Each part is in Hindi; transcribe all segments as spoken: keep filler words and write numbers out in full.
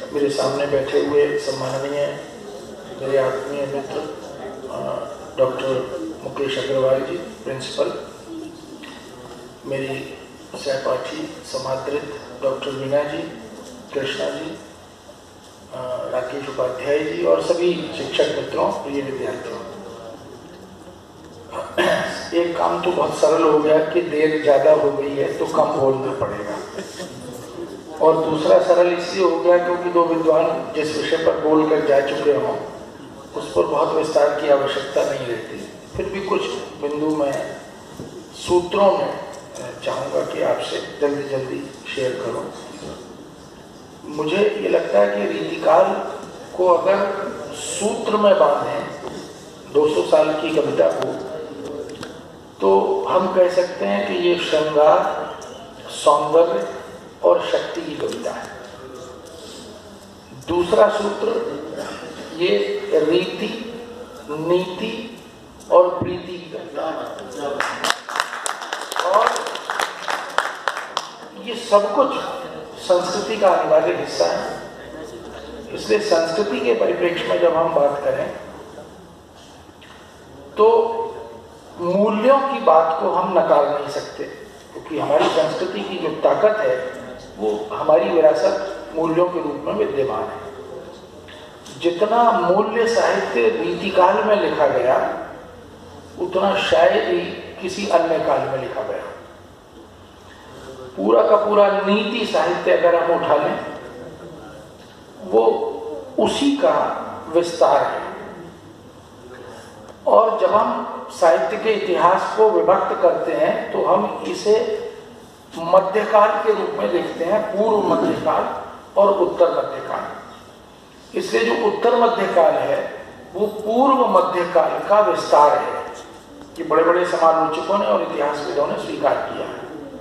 मेरे सामने बैठे हुए सम्माननीय मेरे आत्मीय मित्र डॉक्टर मुकेश अग्रवाल जी प्रिंसिपल, मेरी सहपाठी समादृत डॉक्टर वीना जी, कृष्णा जी, राकेश उपाध्याय जी और सभी शिक्षक मित्रों, प्रिय विद्यार्थियों। एक काम तो बहुत सरल हो गया कि देर ज़्यादा हो गई है तो कम बोलना पड़ेगा, और दूसरा सरल इसलिए हो गया क्योंकि दो विद्वान जिस विषय पर बोल कर जा चुके हों उस पर बहुत विस्तार की आवश्यकता नहीं रहती। फिर भी कुछ बिंदु मैं सूत्रों में चाहूँगा कि आपसे जल्दी जल्दी शेयर करूँ। मुझे ये लगता है कि रीतिकाल को अगर सूत्र में बांधें दो सौ साल की कविता को, तो हम कह सकते हैं कि ये श्रृंगार, सौंदर्य और शक्ति की कविता है। दूसरा सूत्र ये रीति, नीति और प्रीति की कविता है, और ये सब कुछ संस्कृति का अनिवार्य हिस्सा है। इसलिए संस्कृति के परिप्रेक्ष्य में जब हम बात करें तो मूल्यों की बात को हम नकार नहीं सकते, क्योंकि हमारी संस्कृति की जो ताकत है वो हमारी विरासत मूल्यों के रूप में विद्यमान है। जितना मूल्य साहित्य रीतिकाल में लिखा गया उतना शायद ही किसी अन्य काल में लिखा गया। पूरा का पूरा नीति साहित्य अगर हम उठा लें वो उसी का विस्तार है। और जब हम साहित्य के इतिहास को विभक्त करते हैं तो हम इसे मध्यकाल के रूप में देखते हैं, पूर्व मध्यकाल और उत्तर मध्यकाल। इसलिए जो उत्तर मध्यकाल है वो पूर्व मध्यकाल का विस्तार है, कि बड़े बड़े समालोचकों ने और इतिहासविदों ने स्वीकार किया है।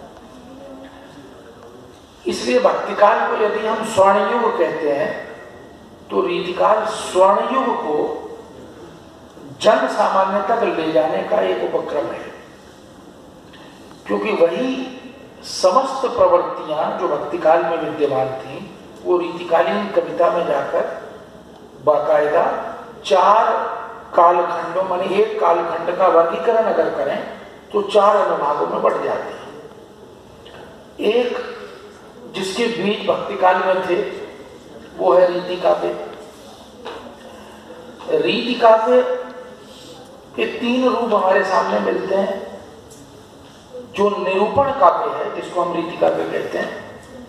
इसलिए भक्तिकाल को यदि हम स्वर्ण युग कहते हैं तो रीतिकाल स्वर्ण युग को जन सामान्य तक ले जाने का एक उपक्रम है, क्योंकि वही समस्त प्रवृत्तियां जो भक्तिकाल में विद्यमान थी वो रीतिकालीन कविता में जाकर बाकायदा चार कालखंडों, माने एक कालखंड का वर्गीकरण अगर करें तो चार अनुभागों में बढ़ जाते हैं। एक जिसके बीच भक्तिकाल में थे वो है रीति काव्य। रीति काव्य के तीन रूप हमारे सामने मिलते हैं। जो निरूपण काव्य है, जिसको हम रीति काव्य कहते हैं,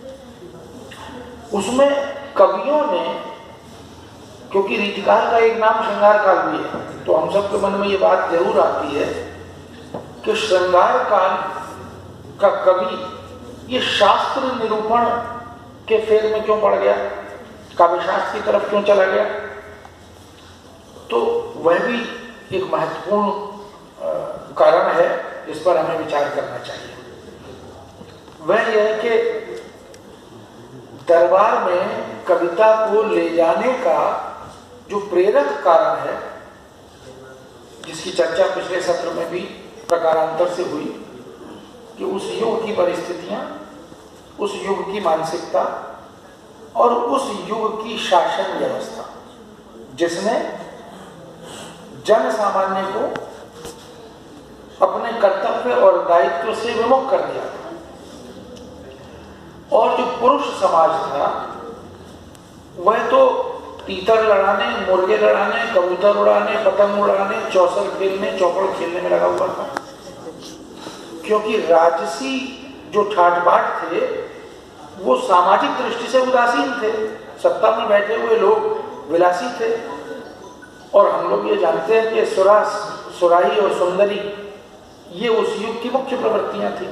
उसमें कवियों ने, क्योंकि रीतिकाल का एक नाम श्रृंगार काल भी है, तो हम सबके मन में ये बात जरूर आती है कि श्रृंगार काल का कवि ये शास्त्र निरूपण के फेर में क्यों पड़ गया, काव्यशास्त्र की तरफ क्यों चला गया। तो वह भी एक महत्वपूर्ण कारण है जिस पर हमें विचार करना चाहिए। वह यह है कि दरबार में कविता को ले जाने का जो प्रेरक कारण है, जिसकी चर्चा पिछले सत्र में भी प्रकारांतर से हुई, कि उस युग की परिस्थितियां, उस युग की मानसिकता और उस युग की शासन व्यवस्था जिसने जन सामान्य को अपने कर्तव्य और दायित्व से विमुख कर दिया था। और जो पुरुष समाज था वह तो तीतर लड़ाने, मुर्गे लड़ाने, कबूतर उड़ाने, पतंग उड़ाने, चौसर खेलने, चौपड़ खेलने में लगा हुआ था, क्योंकि राजसी जो ठाट बाट थे वो सामाजिक दृष्टि से उदासीन थे। सत्ता में बैठे हुए लोग विलासी थे, और हम लोग ये जानते हैं कि सुरा, सुराही और सुंदरी ये उस युग की मुख्य प्रवृत्तियां थी।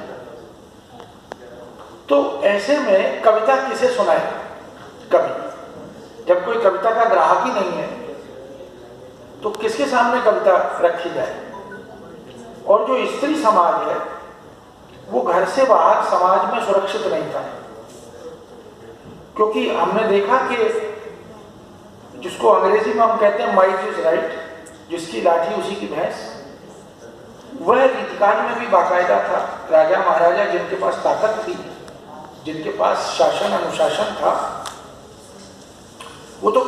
तो ऐसे में कविता किसे सुनाए? कवि। जब कोई कविता का ग्राहक ही नहीं है तो किसके सामने कविता रखी जाए? और जो स्त्री समाज है वो घर से बाहर समाज में सुरक्षित नहीं था, क्योंकि हमने देखा कि जिसको अंग्रेजी में हम कहते हैं माइट इज राइट, जिसकी लाठी उसी की भैंस, वह रीतिकाल में भी बाकायदा था। राजा महाराजा जिनके पास ताकत थी, जिनके पास शासन अनुशासन था,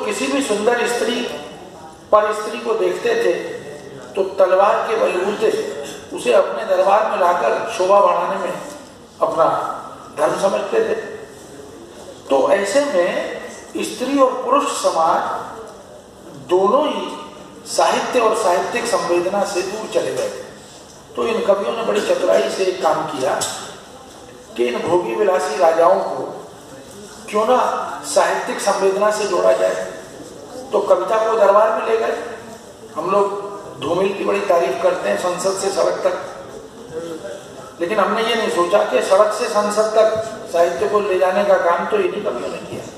किसी भी सुंदर स्त्री पर स्त्री को देखते थे तो तलवार के बलबूते उसे अपने दरबार में लाकर शोभा बढ़ाने में अपना धर्म समझते थे। तो ऐसे में स्त्री और पुरुष समाज दोनों ही साहित्य और साहित्यिक संवेदना से दूर चले गए। तो इन कवियों ने बड़ी चतुराई से एक काम किया कि इन भोगी विलासी राजाओं को क्यों ना साहित्यिक संवेदना से जोड़ा जाए। तो कविता को दरबार में ले गए। हम लोग धूमिल की बड़ी तारीफ करते हैं संसद से सड़क तक, लेकिन हमने ये नहीं सोचा कि सड़क से संसद तक साहित्य को ले जाने का काम तो इन्हीं कवियों ने किया।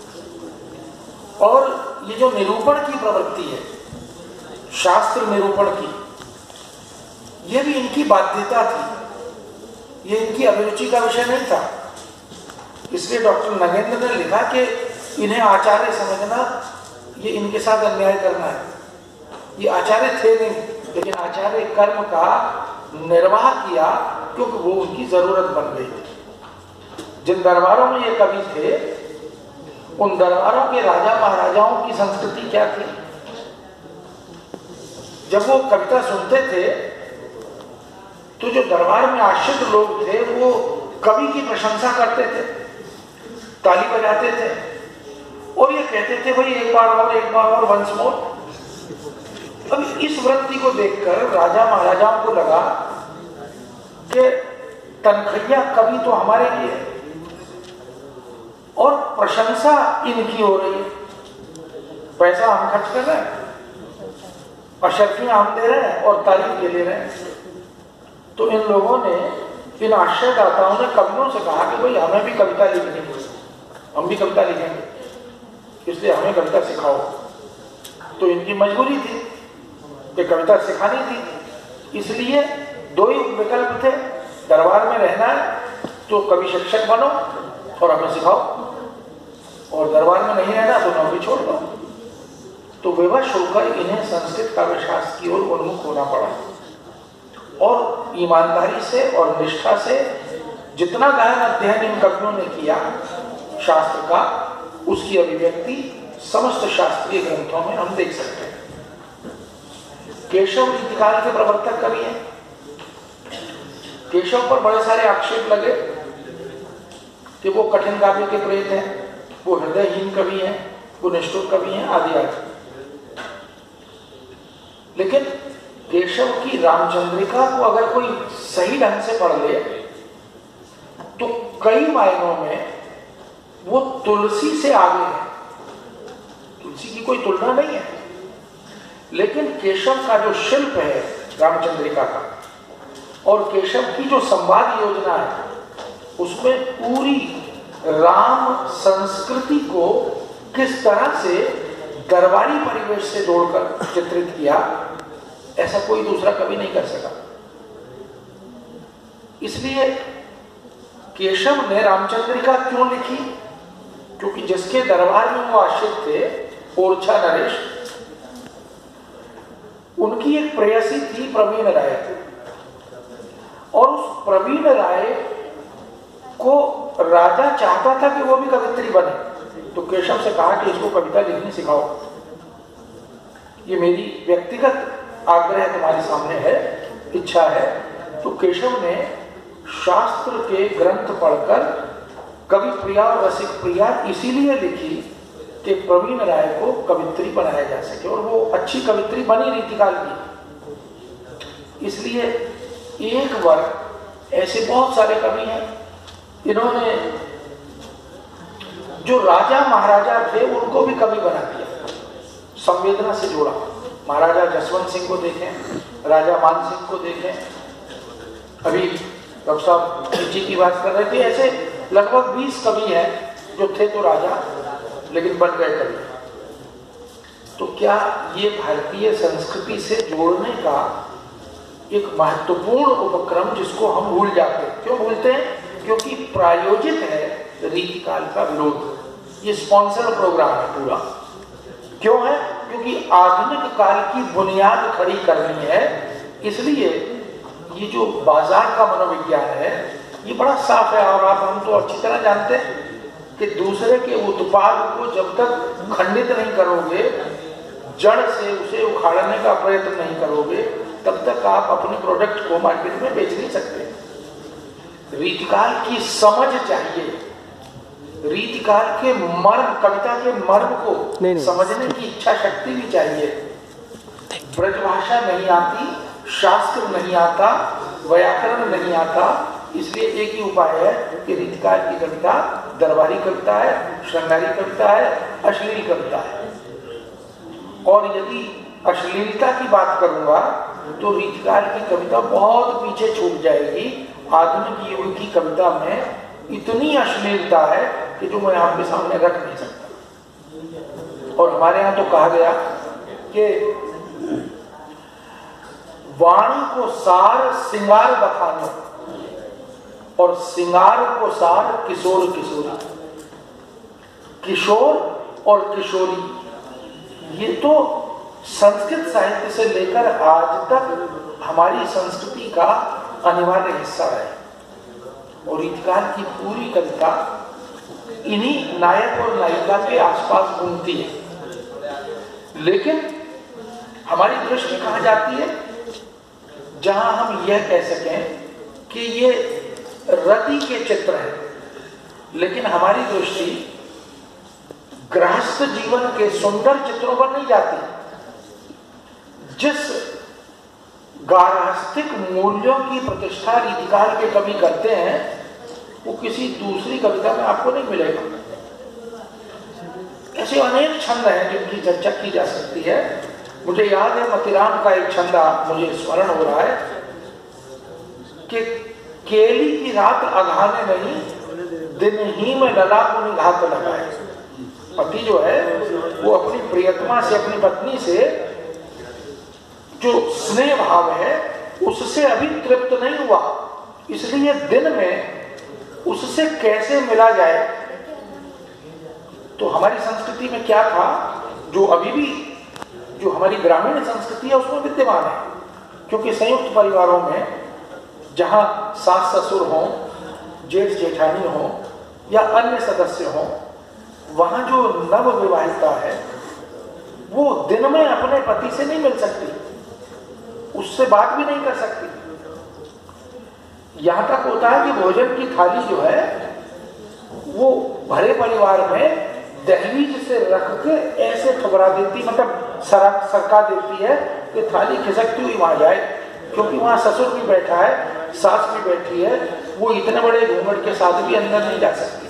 और ये जो निरूपण की प्रवृत्ति है, शास्त्र निरूपण की, ये भी इनकी बाध्यता थी, ये इनकी अभिरुचि का विषय नहीं था। इसलिए डॉक्टर नगेंद्र ने लिखा कि इन्हें आचार्य समझना ये इनके साथ अन्याय करना है। ये आचार्य थे नहीं, लेकिन आचार्य कर्म का निर्वाह किया क्योंकि वो उनकी जरूरत बन गई थी। जिन दरबारों में ये कवि थे उन दरबारों के राजा महाराजाओं की संस्कृति क्या थी? जब वो कविता सुनते थे तो जो दरबार में आश्रित लोग थे वो कवि की प्रशंसा करते थे, ताली बजाते थे और ये कहते थे भाई एक बार और एक बार और वंस मोर। अब इस वृत्ति को देखकर राजा महाराजाओं को लगा कि तनखैया कवि तो हमारे लिए और प्रशंसा इनकी हो रही है, पैसा हम खर्च कर रहे हैं, अशर्फियां हम दे रहे हैं और तारीफ ये ले रहे हैं। तो इन लोगों ने, इन आश्रयदाताओं ने कवियों से कहा कि भाई हमें भी कविता लिखनी है, हम भी कविता लिखेंगे, इसलिए हमें कविता सिखाओ। तो इनकी मजबूरी थी कि कविता सिखानी थी, इसलिए दो ही विकल्प थे, दरबार में रहना है तो कवि शिक्षक बनो और हमें सिखाओ, और दरबार में नहीं रहना तो नौकरी छोड़ दो। तो विवश होकर इन्हें संस्कृत काव्यशास्त्र की ओर उन्मुख होना पड़ा और ईमानदारी से और निष्ठा से जितना गहन अध्ययन इन कवियों ने किया शास्त्र का, उसकी अभिव्यक्ति समस्त शास्त्रीय ग्रंथों में हम देख सकते हैं। केशव रीतिकाल के प्रवर्तक कवि हैं। केशव पर बड़े सारे आक्षेप लगे कि वो कठिन काव्य के प्रेत हैं, वो हृदयहीन कवि हैं, वो निष्ठुर कवि हैं, आदि आदि। लेकिन केशव की रामचंद्रिका को अगर कोई सही ढंग से पढ़ ले तो कई मायनों में वो तुलसी से आगे है। तुलसी की कोई तुलना नहीं है, लेकिन केशव का जो शिल्प है रामचंद्रिका का और केशव की जो संवाद योजना है उसमें पूरी राम संस्कृति को किस तरह से दरबारी परिवेश से जोड़कर चित्रित किया, ऐसा कोई दूसरा कवि नहीं कर सका। इसलिए केशव ने रामचंद्रिका क्यों लिखी? क्योंकि जिसके दरबार में वो आश्रित थे, ओरछा नरेश, उनकी एक प्रेयसी थी प्रवीण राय, और उस प्रवीण राय को राजा चाहता था कि वो भी कवित्री बने। तो केशव से कहा कि इसको कविता लिखनी सिखाओ, ये मेरी व्यक्तिगत आग्रह तुम्हारे सामने है, इच्छा है। तो केशव ने शास्त्र के ग्रंथ पढ़कर कवि प्रिया और रसिक प्रिया इसीलिए लिखी कि प्रवीण राय को कवित्री बनाया जा सके, और वो अच्छी कवित्री बनी रीतिकाल की। इसलिए एक वर्ग ऐसे बहुत सारे कवि हैं, इन्होंने जो राजा महाराजा थे उनको भी कवि बना दिया, संवेदना से जोड़ा। महाराजा जसवंत सिंह को देखें, राजा मान सिंह को देखें, अभी डॉक्टर साहब जी की बात कर रहे थे, ऐसे लगभग बीस कवि हैं जो थे तो राजा लेकिन बन गए कवि। तो क्या ये भारतीय संस्कृति से जोड़ने का एक महत्वपूर्ण उपक्रम जिसको हम भूल जाते हैं? क्यों भूलते हैं? क्योंकि प्रायोजित है रीतिकाल का विरोध, ये स्पॉन्सर्ड प्रोग्राम है पूरा। क्यों है? क्योंकि आधुनिक काल की बुनियाद खड़ी करनी है। इसलिए ये जो बाजार का मनोविज्ञान है ये बड़ा साफ है, और आप हम तो अच्छी तरह जानते हैं कि दूसरे के उत्पाद को जब तक खंडित नहीं करोगे, जड़ से उसे उखाड़ने का प्रयत्न नहीं करोगे, तब तक आप अपने प्रोडक्ट को मार्केट में बेच नहीं सकते। रीतिकाल की समझ चाहिए, रीतिकाल के मर्म, कविता के मर्म को नहीं, नहीं। समझने की इच्छा शक्ति भी चाहिए। ब्रजभाषा नहीं आती, शास्त्र नहीं आता, व्याकरण नहीं आता, इसलिए एक ही उपाय है कि रीतिकाल की कविता दरबारी कविता है, श्रृंगारी कविता है, अश्लील कविता है। और यदि अश्लीलता की बात करूंगा तो रीतिकाल की कविता बहुत पीछे छूट जाएगी। आधुनिक युग की कविता में इतनी अश्लीलता है कि जो मैं आपके सामने रख नहीं सकता। और हमारे यहाँ तो कहा गया कि वाणी को सार सिंगार बखानो और सिंगार को सार किशोर किशोरी। किशोर और किशोरी ये तो संस्कृत साहित्य से लेकर आज तक हमारी संस्कृति का अनिवार्य हिस्सा है। और रीतिकाल की पूरी कविता इन्हीं नायक और नायिका के आसपास घूमती है। लेकिन हमारी दृष्टि कहाँ जाती है? जहां हम यह कह सकें कि ये रति के चित्र हैं, लेकिन हमारी दृष्टि गृहस्थ जीवन के सुंदर चित्रों पर नहीं जाती। जिस गार्हस्थ्यिक मूल्यों की प्रतिष्ठा रीतिकाल के कवि करते हैं वो किसी दूसरी कविता में आपको नहीं मिलेगा। ऐसे अनेक छंद हैं जिनकी चर्चा की जा सकती है। मुझे याद है मतिराम का एक छंदा मुझे स्मरण हो रहा है कि केली की रात अघाने नहीं, दिन ही में लला को निघात लगाए। पति जो है वो अपनी प्रियतमा से, अपनी पत्नी से जो स्नेह भाव है उससे अभी तृप्त नहीं हुआ, इसलिए दिन में उससे कैसे मिला जाए। तो हमारी संस्कृति में क्या था जो अभी भी जो हमारी ग्रामीण संस्कृति है उसमें विद्यमान है। क्योंकि संयुक्त परिवारों में जहां सास ससुर हों, जेठ जेठानी हो या अन्य सदस्य हों, वहां जो नव विवाहिता है वो दिन में अपने पति से नहीं मिल सकती, उससे बात भी नहीं कर सकती। यहां तक होता है कि भोजन की थाली जो है वो भरे परिवार में दहलीज से रख के ऐसे ठुकरा देती, मतलब सरक सरका देती है कि थाली खिसकती हुई वहां जाए, क्योंकि वहां ससुर भी बैठा है, सास भी बैठी है, वो इतने बड़े घूंघट के साथ भी अंदर नहीं जा सकती।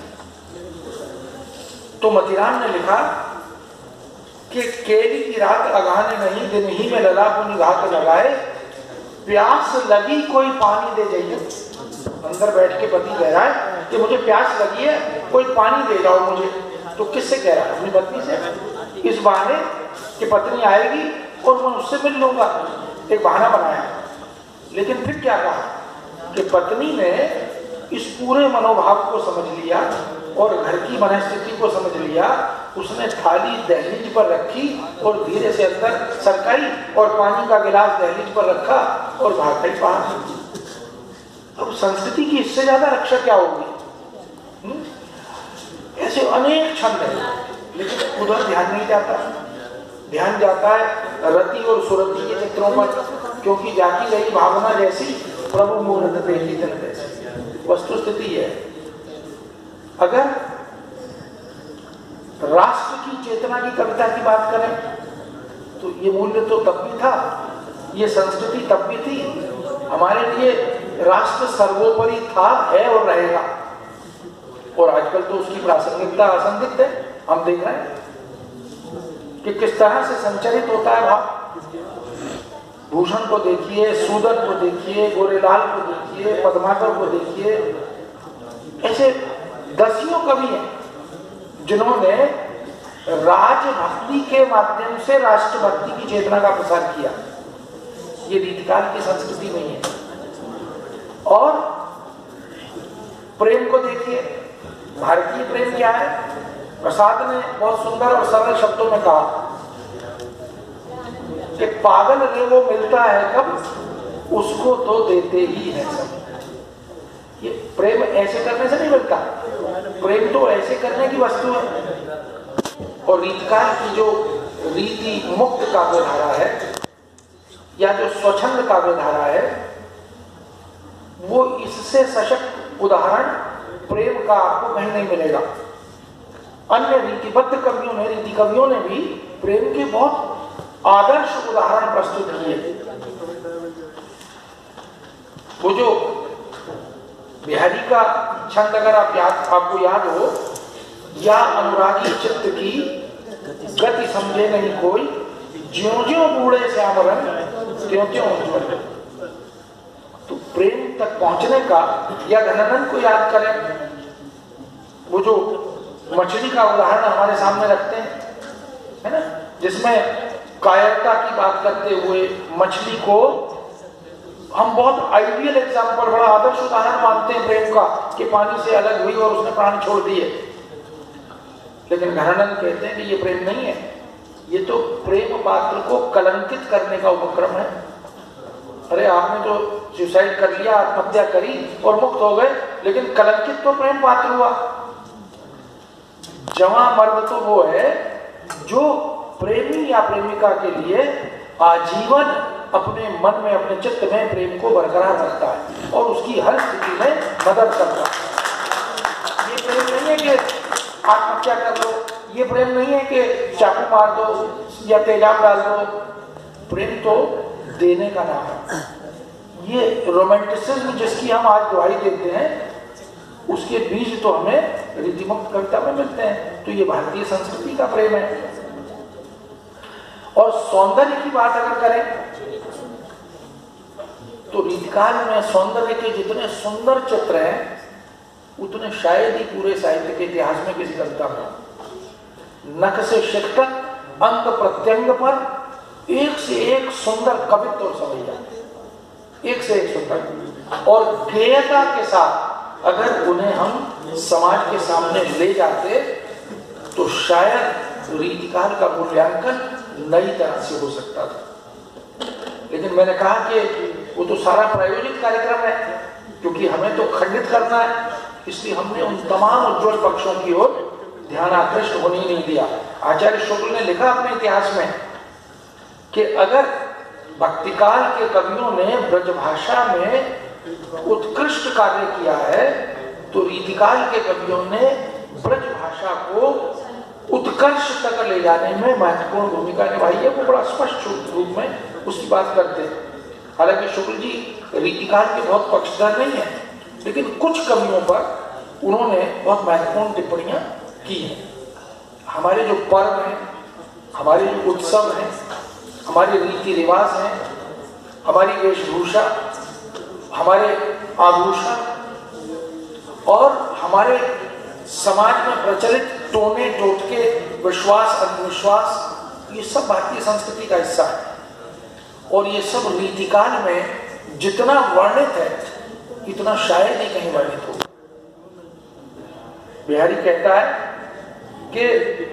तो मतिराम ने लिखा कि केली की रात अघाने नहीं, दिन ही में लला को निगाह लगाए, प्यास लगी कोई पानी दे जाइए। अंदर बैठ के पति कह रहा है कि मुझे प्यास लगी है, कोई पानी दे जाओ मुझे। तो किससे कह रहा है? अपनी पत्नी से। इस बहाने कि पत्नी आएगी और मैं उससे मिल लूंगा, एक बहाना बनाया। लेकिन फिर क्या कहा कि पत्नी ने इस पूरे मनोभाव को समझ लिया और घर की मनस्थिति को समझ लिया। उसने थाली दहलीज पर रखी और धीरे से अंदर सरकाई और पानी का गिलास दहलीज पर रखा और भाग गई बाहर। अब संस्कृति की इससे ज्यादा रक्षा क्या होगी? ऐसे अनेक छंद हैं, लेकिन उधर ध्यान नहीं जाता। ध्यान जाता है रति और सुरति के चित्रों पर, क्योंकि जाती रही भावना जैसी प्रभु मूर्त देखी दिन जैसी वस्तु स्थिति है। अगर राष्ट्र की चेतना की कविता की बात करें तो ये मूल्य तो तब भी था, ये संस्कृति तब भी थी। हमारे लिए राष्ट्र सर्वोपरि था, है और रहेगा। और आजकल तो उसकी प्रासंगिकता असंदिग्ध है। हम देख रहे हैं कि किस तरह से संचरित होता है भाव। भूषण को देखिए, सूदन को देखिए, गोरेलाल को देखिए, पद्माकर को देखिए, ऐसे दसियों कवि हैं जिन्होंने राजभक्ति के माध्यम से राष्ट्रभक्ति की चेतना का प्रसार किया। ये रीतिकाल की संस्कृति में है। और प्रेम को देखिए, भारतीय प्रेम क्या है? प्रसाद ने बहुत सुंदर और सरल शब्दों में कहा कि पागल रे वो मिलता है कब, उसको तो देते ही है सब। ये प्रेम ऐसे करने से नहीं मिलता, प्रेम तो ऐसे करने की वस्तु है। और रीतिकाल की जो रीति मुक्त काव्य धारा है या जो स्वच्छंद काव्य धारा है, वो इससे सशक्त उदाहरण प्रेम का आपको कहीं नहीं मिलेगा। अन्य रीतिबद्ध कवियों ने रीति कवियों ने भी प्रेम के बहुत आदर्श उदाहरण प्रस्तुत किए। वो जो बिहारी का छंद अगर आप याद आपको याद हो, या अनुरागी चित्त की गति समझे नहीं कोई, ज्यों ज्यों बूढ़े श्याम रंग त्यों त्यों उज्ज्वल। तो प्रेम तक पहुंचने का, या घनानंद को याद करें, वो जो मछली का उदाहरण हमारे सामने रखते हैं, है ना, जिसमें कायरता की बात करते हुए मछली को हम बहुत आइडियल एग्जाम्पल, बड़ा आदर्श उदाहरण मानते हैं प्रेम का, कि पानी से अलग हुई और उसने प्राण छोड़ दिए। लेकिन घनानंद कहते हैं कि ये प्रेम नहीं है, ये तो प्रेम पात्र को कलंकित करने का उपक्रम है। अरे आपने तो सुसाइड कर लिया, आत्महत्या करी और मुक्त हो गए, लेकिन कलंकित तो प्रेम पात्र हुआ। जवां मर्द तो वो है जो प्रेमी या प्रेमिका के लिए आजीवन अपने मन में, अपने चित्त में प्रेम को बरकरार रखता है और उसकी हर स्थिति में मदद करता है। ये प्रेम नहीं है कि आत्महत्या कर लो, ये प्रेम नहीं है कि चाकू मार दो या तेजाब डाल दो। प्रेम तो देने का नाम है। ये रोमांटिसिज्म जिसकी हम आज दुहाई देते हैं, उसके बीज तो हमें रीतिमुक्त कविता में मिलते हैं। तो ये भारतीय संस्कृति का प्रेम है। और सौंदर्य की बात अगर करें तो रीतिकाल में सौंदर्य के जितने सुंदर चित्र हैं, उतने शायद ही पूरे साहित्य के इतिहास में किसी कविता में। नख से शिख तक अंग प्रत्यंग पर एक से एक सुंदर कवित्व और सवैया, एक से एक सुंदर, और गेयता के साथ अगर उन्हें हम समाज के सामने ले जाते तो शायद रीतिकाल का मूल्यांकन नई तरह से हो सकता था। लेकिन मैंने कहा कि वो तो सारा प्रायोजित कार्यक्रम है, क्योंकि हमें तो खंडित करना है, इसलिए हमने उन तमाम उज्ज्वल पक्षों की ओर ध्यान आकृष्ट होने ही नहीं दिया। आचार्य शुक्ल ने लिखा अपने इतिहास में कि अगर भक्तिकाल के कवियों ने ब्रजभाषा में उत्कृष्ट कार्य किया है, तो रीतिकाल के कवियों ने ब्रजभाषा को उत्कर्ष तक ले जाने में महत्वपूर्ण भूमिका निभाई है। वो बड़ा स्पष्ट रूप में उसकी बात करते हैं। हालांकि शुक्ल जी रीतिकाल के बहुत पक्षधर नहीं है, लेकिन कुछ कवियों पर उन्होंने बहुत महत्वपूर्ण टिप्पणियां की हैं। हमारे जो पर्व हैं, हमारे जो उत्सव हैं, हमारे रीति रिवाज हैं, हमारी वेशभूषा, हमारे आभूषण और हमारे समाज में प्रचलित टोने टोटके, विश्वास अंधविश्वास, ये सब भारतीय संस्कृति का हिस्सा है। और ये सब रीतिकाल में जितना वर्णित है, इतना शायद ही कहीं वर्णित हो। बिहारी कहता है कि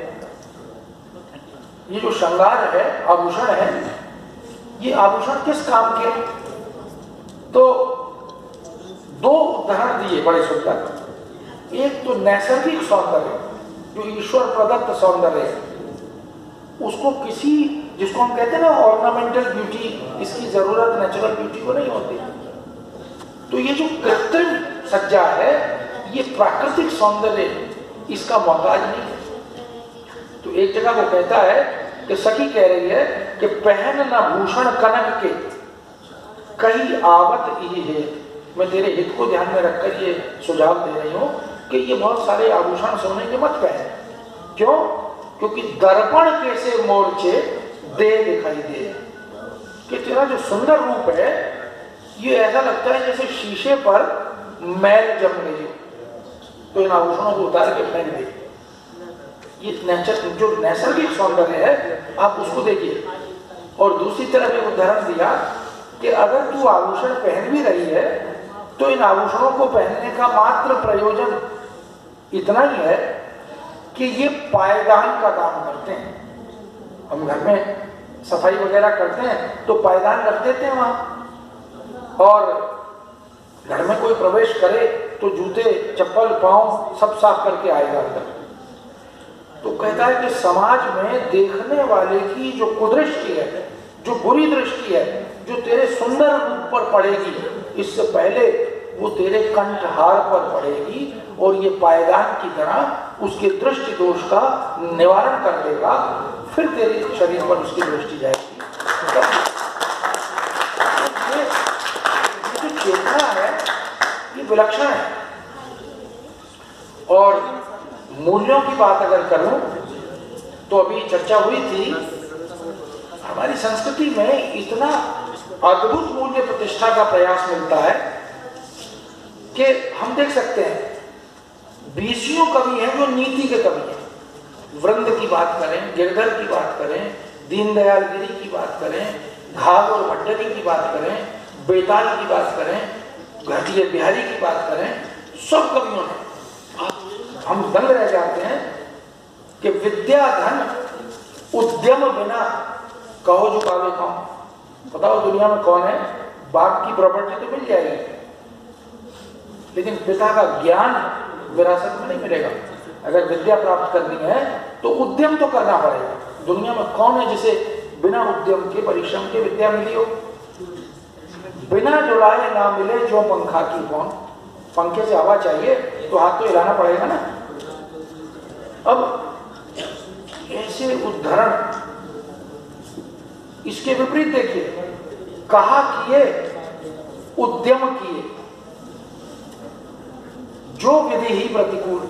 ये जो श्रृंगार है, आभूषण है, ये आभूषण किस काम के? तो दो उदाहरण दिए बड़े सुंदर। एक तो नैसर्गिक सौंदर्य, जो ईश्वर प्रदत्त सौंदर्य है, उसको किसी, जिसको हम कहते हैं ना ऑर्नामेंटल ब्यूटी, इसकी जरूरत नेचुरल ब्यूटी को नहीं होती। तो ये जो कृत्रिम सज्जा है, ये प्राकृतिक सौंदर्य इसका मोहताज नहीं है। तो एक जगह वो कहता है कि सखी कह रही है कि पहन न भूषण कनक के कहीं आवत ही है। मैं तेरे हित को ध्यान में रखकर ये सुझाव दे रही हूँ कि ये बहुत सारे आभूषण सोने के मत पहन। क्यों? क्योंकि दर्पण कैसे मोर्चे दे दिखाई दे, कि तेरा जो सुंदर रूप है ये ऐसा लगता है जैसे शीशे पर मैल जम गई, तो इन आभूषणों को उतार के फेंक दे। ये नेचर, जो नैसर्गिक सौंदर्य है, आप उसको देखिए। और दूसरी तरफ एक उदाहरण दिया कि अगर तू आभूषण पहन भी रही है, तो इन आभूषणों को पहनने का मात्र प्रयोजन इतना ही है कि ये पायदान का काम करते हैं। हम घर में सफाई वगैरह करते हैं तो पायदान रख देते हैं वहां, और घर में कोई प्रवेश करे तो जूते चप्पल पांव सब साफ करके आएगा अंदर। तो कहता है कि समाज में देखने वाले की जो कुदृष्टि है, जो बुरी दृष्टि है, जो तेरे सुंदर रूप पर पड़ेगी, इससे पहले वो तेरे कंठहार पर पड़ेगी और ये पायदान की तरह उसके दृष्टि दोष का निवारण कर देगा, फिर तेरे शरीर पर उसकी दृष्टि जाएगी। ये, ये जो चेतना है ये विलक्षण है। और मूल्यों की बात अगर करूं तो अभी चर्चा हुई थी, हमारी संस्कृति में इतना अद्भुत मूल्य प्रतिष्ठा का प्रयास मिलता है कि हम देख सकते हैं बीसियों कवि हैं जो नीति के कवि हैं। वृंद की बात करें, गिरधर की बात करें, दीनदयाल गिरी की बात करें, घाघ और भट्टरी की बात करें, बेताल की बात करें, घाटिया बिहारी की बात करें, सब कवियों ने, हम दंग रह जाते हैं कि विद्या धन उद्यम बिना कहो जो पावे कौन। बताओ दुनिया में कौन है, बाप की प्रॉपर्टी तो मिल जाएगी लेकिन पिता का ज्ञान विरासत में नहीं मिलेगा। अगर विद्या प्राप्त करनी है तो उद्यम तो करना पड़ेगा। दुनिया में कौन है जिसे बिना उद्यम के, परिश्रम के विद्या मिली हो? बिना जुलाए ना मिले जो पंखा की कौन। पंखे से हवा चाहिए तो हाथ तो हिलाना पड़ेगा ना। अब ऐसे उदाहरण, इसके विपरीत देखिए, कहा किए उद्यम किए जो विधि ही प्रतिकूल।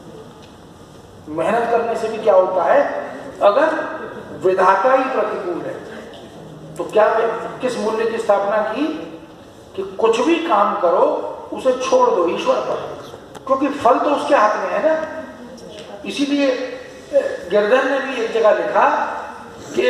मेहनत करने से भी क्या होता है, अगर विधाता ही प्रतिकूल है तो क्या किस मूल्य की स्थापना की कि कुछ भी काम करो उसे छोड़ दो ईश्वर पर, क्योंकि फल तो उसके हाथ में है ना। इसीलिए गिरधर ने भी एक जगह लिखा कि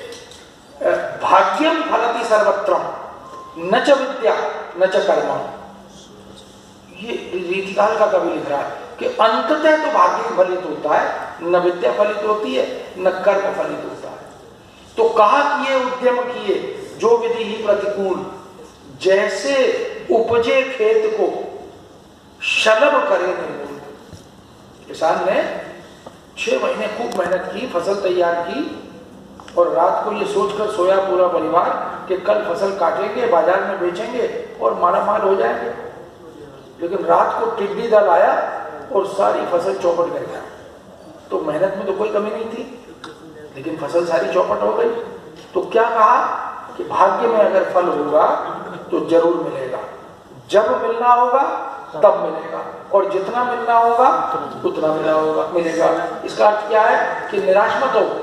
भाग्यम फलति सर्वत्रम न च विद्या न च कर्म। ये रीतिकाल का कवि लिख रहा है कि अंततः तो भाग्य फलित होता है, न विद्या फलित होती है न कर्म फलित होता है। तो कहा किए उद्यम किए जो विधि ही प्रतिकूल, जैसे उपजे खेत को शलभ करे निर्मूल। किसान ने छह महीने खूब मेहनत की, फसल तैयार की और रात को ये सोचकर सोया पूरा परिवार कि कल फसल काटेंगे, बाजार में बेचेंगे और मारा माल हो जाएंगे। लेकिन रात को टिड्डी दल आया और सारी फसल चौपट कर गया। तो मेहनत में तो कोई कमी नहीं थी लेकिन फसल सारी चौपट हो गई। तो क्या कहा कि भाग्य में अगर फल होगा तो जरूर मिलेगा, जब मिलना होगा तब मिलेगा और जितना मिलना होगा उतना मिला होगा मिलेगा। इसका अर्थ क्या है कि निराश मत हो।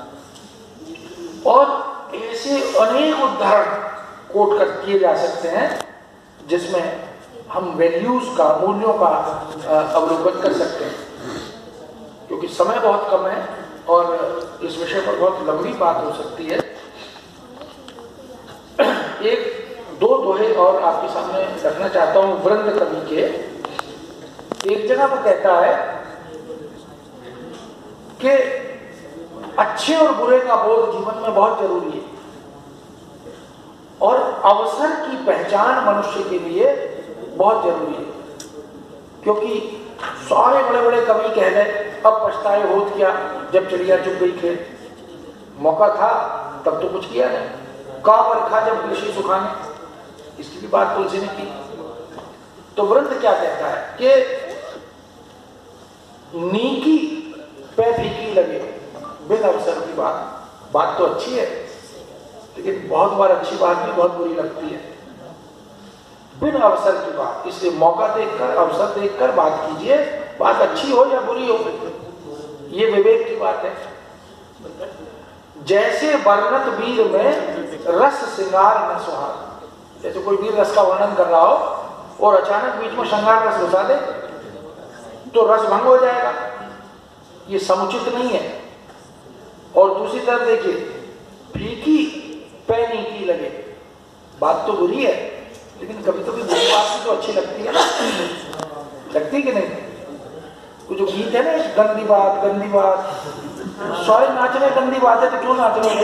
और ऐसे अनेक उदाहरण कोट कर किए जा सकते हैं जिसमें हम वैल्यूज का, मूल्यों का अवलोकन कर सकते हैं। क्योंकि समय बहुत कम है और इस विषय पर बहुत लंबी बात हो सकती है। एक दो दोहे और आपके सामने रखना चाहता हूं वृंद कवि के। एक जगह वो कहता है कि अच्छे और बुरे का बोध जीवन में बहुत जरूरी है और अवसर की पहचान मनुष्य के लिए बहुत जरूरी है। क्योंकि सारे बड़े बड़े कवि कह गए अब पछताए होत क्या जब चिड़िया चुग गई खेत। मौका था तब तो कुछ किया नहीं। का बरखा जब कृषि सुखाने, इसकी भी बात तुलसी ने की। तो वृंद क्या कहता है कि नीकी पे फीकी लगे बिन अवसर की बात। बात तो अच्छी है लेकिन बहुत बार अच्छी बात भी बहुत बुरी लगती है। बिन अवसर की बात, इसलिए मौका देखकर, अवसर देखकर बात कीजिए, बात अच्छी हो या बुरी हो, ये विवेक की बात है। जैसे वर्णत वीर में रस श्रृंगार न सुहाग। जैसे कोई वीर रस का वर्णन कर रहा हो और अचानक बीच में श्रृंगार रस घुसा दे तो रस भंग हो जाएगा, ये समुचित नहीं है। और दूसरी तरफ देखिए, फीकी पैनी की लगे, बात तो बुरी है लेकिन कभी कभी बुरी बात भी तो अच्छी लगती है ना, लगती कि नहीं? वो जो गीत है ना, गंदी बात गंदी बात, सॉरी नाचने गंदी बात है तो क्यों नाच रहे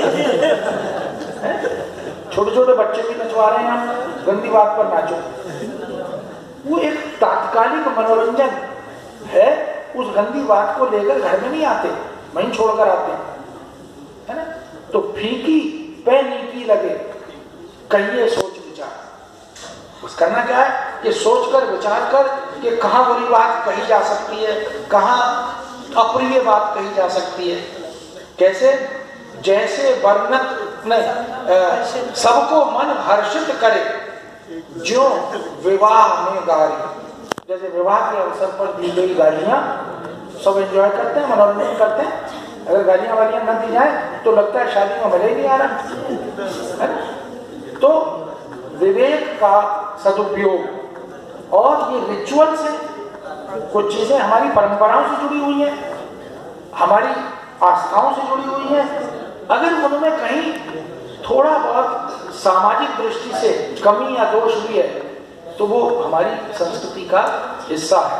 हैं? छोटे छोटे बच्चे भी नचवा रहे हैं, हम गंदी बात पर नाचो। वो एक तात्कालिक मनोरंजन है, उस गंदी बात को लेकर घर में नहीं आते, वहीं छोड़कर आते हैं, है ना। तो फीकी पे नीकी लगे, कहिए सोच विचार। बस करना क्या है कि सोच कर विचार कर कि कहाँ बुरी बात कही जा सकती है, कहाँ अप्रिय बात कही जा सकती है। कैसे? जैसे वर्णत नहीं, सबको मन हर्षित करे जो विवाह में गारी। जैसे विवाह के अवसर पर दी गई गालियां सब एंजॉय करते हैं, मनोरंजन करते हैं। अगर गालियां वालियां न दी जाए तो लगता है शादी में मजा ही नहीं आ रहा है। तो विवेक का सदुपयोग, और ये रिचुअल्स हैं, कुछ चीजें हमारी परंपराओं से जुड़ी हुई हैं, हमारी आस्थाओं से जुड़ी हुई हैं। अगर उनमें कहीं थोड़ा बहुत सामाजिक दृष्टि से कमी या दोष भी है तो वो हमारी संस्कृति का हिस्सा है।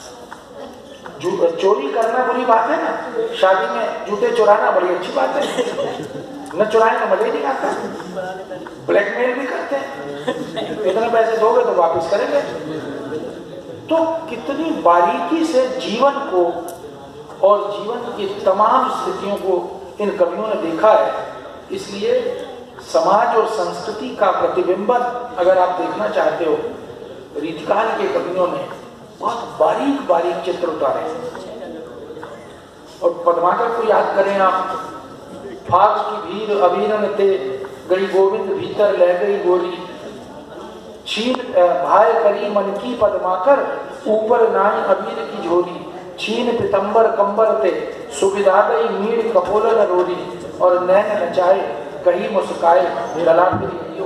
चोरी करना बुरी बात है ना, शादी में जूते चुराना बड़ी अच्छी बात है, न चुराए तो मजा ही नहीं आता। ब्लैकमेल भी करते हैं, इतने पैसे दोगे तो वापस करेंगे। तो कितनी बारीकी से जीवन को और जीवन की तमाम स्थितियों को इन कवियों ने देखा है। इसलिए समाज और संस्कृति का प्रतिबिंबन अगर आप देखना चाहते हो, रीतिकाल के कवियों ने बहुत बारीक बारीक चित्र उतारे। और पद्माकर को याद करें आप, फाग की भीड़ अबीरन ते गई गोविंद भीतर ले गई गोरी, छीन भाई करी मन की पद्माकर ऊपर नाई अबीर की झोरी, छीन पितंबर कंबर ते सुविधा गई मीड़ कपोलन रोरी, और नैन नचाए कहीं मुस्काए ललाट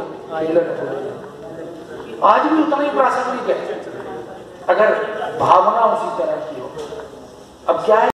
आज भी उतना ही प्रासंगिक है अगर भावना उसी तरह की हो। अब क्या है